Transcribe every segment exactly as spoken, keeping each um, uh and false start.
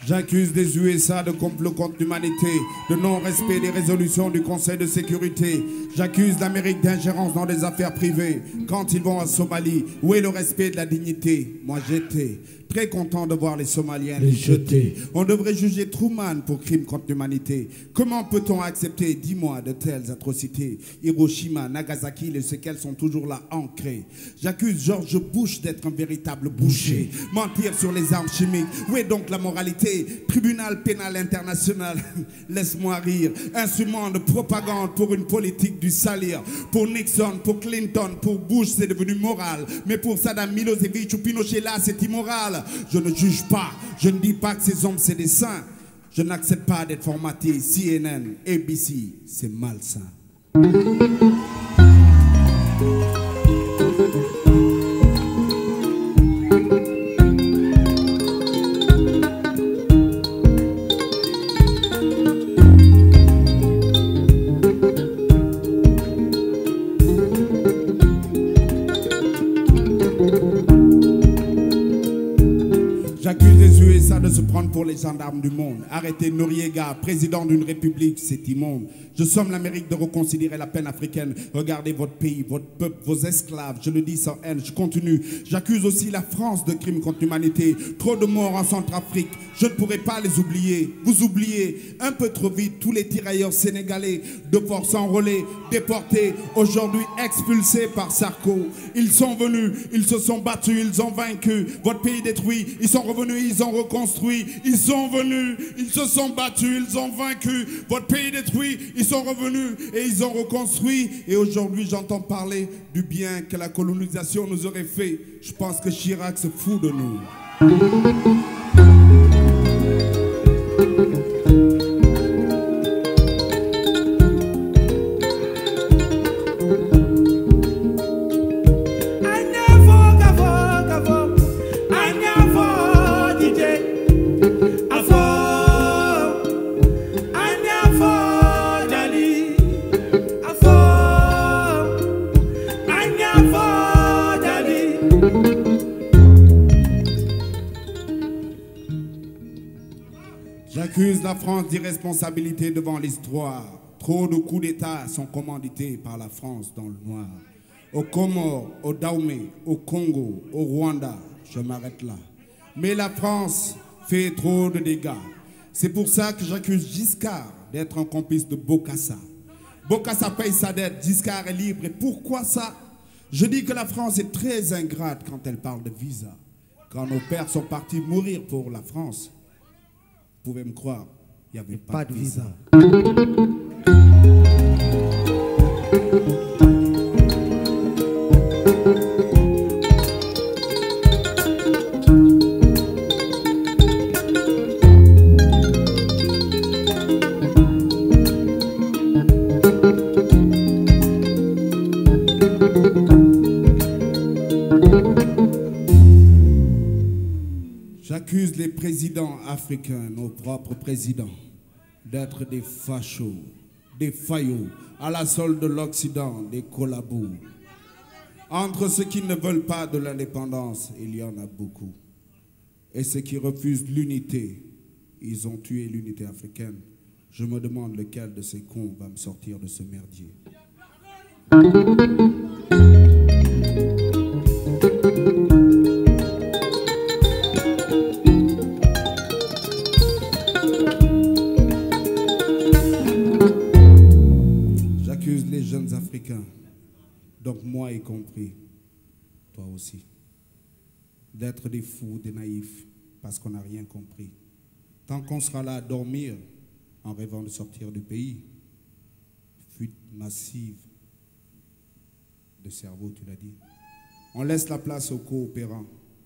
J'accuse des U S A de complot contre l'humanité, de non-respect des résolutions du Conseil de sécurité. J'accuse l'Amérique d'ingérence dans les affaires privées. Quand ils vont en Somalie, où est le respect de la dignité? Moi j'étais très content de voir les Somaliens les, les jeter. On devrait juger Truman pour crime contre l'humanité. Comment peut-on accepter, dis-moi, de telles atrocités? Hiroshima, Nagasaki, les séquelles sont toujours là, ancrées. J'accuse George Bush d'être un véritable boucher. Mentir sur les armes chimiques. Où est donc la moralité? Tribunal pénal international, laisse-moi rire. Instrument de propagande pour une politique du salir. Pour Nixon, pour Clinton, pour Bush, c'est devenu moral. Mais pour Saddam Milosevic ou Pinochet, là, c'est immoral. Je ne juge pas, je ne dis pas que ces hommes c'est des saints. Je n'accepte pas d'être formaté C N N, A B C, c'est malsain. J'accuse les U S A de se prendre pour les gendarmes du monde. Arrêtez Noriega, président d'une république, c'est immonde. Je somme l'Amérique de reconsidérer la peine africaine. Regardez votre pays, votre peuple, vos esclaves. Je le dis sans haine, je continue. J'accuse aussi la France de crimes contre l'humanité. Trop de morts en Centrafrique, je ne pourrai pas les oublier. Vous oubliez un peu trop vite tous les tirailleurs sénégalais de force enrôlés, déportés, aujourd'hui expulsés par Sarko. Ils sont venus, ils se sont battus, ils ont vaincu. Votre pays détruit, ils sont revenus, ils ont reconstruit. Ils sont venus, ils se sont battus, ils ont vaincu. Votre pays détruit, ils sont revenus et ils ont reconstruit. Et aujourd'hui, j'entends parler du bien que la colonisation nous aurait fait. Je pense que Chirac se fout de nous. J'accuse la France d'irresponsabilité devant l'histoire. Trop de coups d'État sont commandités par la France dans le noir. Au Comores, au Dahomey, au Congo, au Rwanda, je m'arrête là. Mais la France fait trop de dégâts. C'est pour ça que j'accuse Giscard d'être un complice de Bokassa. Bokassa paye sa dette, Giscard est libre. Et pourquoi ça? Je dis que la France est très ingrate quand elle parle de visa. Quand nos pères sont partis mourir pour la France, vous pouvez me croire, il n'y avait pas, pas de visa. J'accuse les présidents africains, nos propres présidents, d'être des fachos, des faillots, à la solde de l'Occident, des collabos. Entre ceux qui ne veulent pas de l'indépendance, il y en a beaucoup. Et ceux qui refusent l'unité, ils ont tué l'unité africaine. Je me demande lequel de ces cons va me sortir de ce merdier. J'accuse les jeunes Africains, donc moi y compris, toi aussi, d'être des fous, des naïfs, parce qu'on n'a rien compris. Tant qu'on sera là à dormir, en rêvant de sortir du pays, fuite massive de cerveau, tu l'as dit. On laisse la place aux coopérants,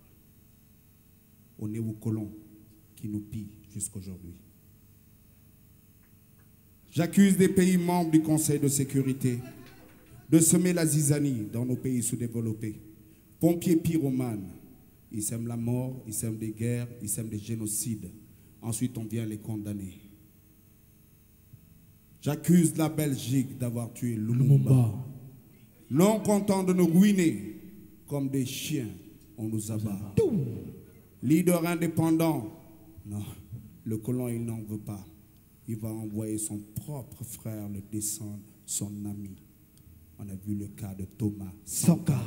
aux néocolons qui nous pillent jusqu'aujourd'hui. J'accuse des pays membres du Conseil de sécurité de semer la zizanie dans nos pays sous-développés. Pompiers pyromanes, ils sèment la mort, ils sèment des guerres, ils sèment des génocides. Ensuite, on vient les condamner. J'accuse la Belgique d'avoir tué Lumumba. Non content de nous ruiner, comme des chiens, on nous abat. Leader indépendant, non, Le colon, il n'en veut pas. Il va envoyer son propre frère le descendre, son ami. On a vu le cas de Thomas Sankara.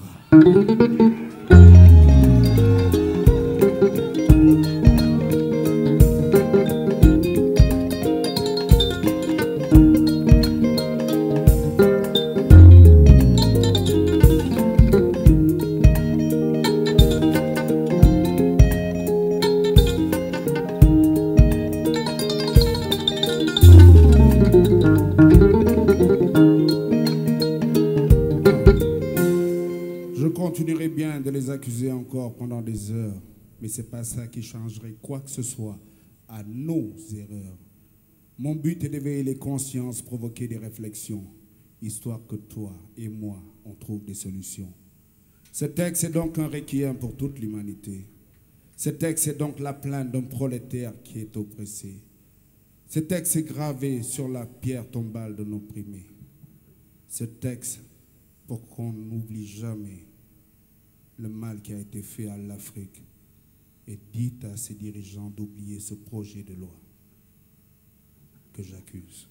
Continuerai bien de les accuser encore pendant des heures, mais ce n'est pas ça qui changerait quoi que ce soit à nos erreurs. Mon but est d'éveiller les consciences, provoquer des réflexions, histoire que toi et moi, on trouve des solutions. Ce texte est donc un requiem pour toute l'humanité. Ce texte est donc la plainte d'un prolétaire qui est oppressé. Ce texte est gravé sur la pierre tombale de nos opprimés. Ce texte pour qu'on n'oublie jamais le mal qui a été fait à l'Afrique et dit à ses dirigeants d'oublier ce projet de loi que j'accuse.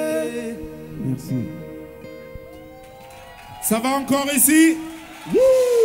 Merci. Ça va encore ici? Wouh!